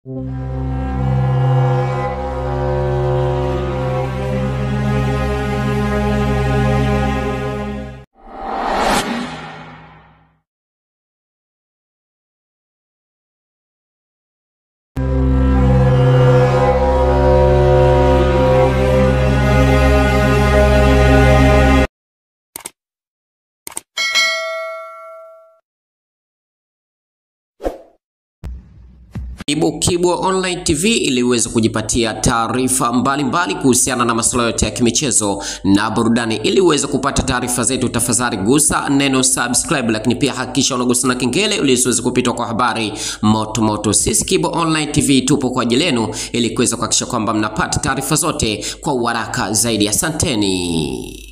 Kibwe Online TV ili uweze kujipatia taarifa mbalimbali kuhusiana na masuala yote ya kimichezo na burudani. Ili uweze kupata taarifa zetu, tafadhali gusa neno subscribe, lakini pia hakikisha unagusa na kengele ili usiweze kupitwa kwa habari moto. Sisi Kibwe Online TV tupo kwa ajili yenu ili kuweza kuhakikisha kwamba mnapata taarifa zote kwa haraka zaidi. Asanteni.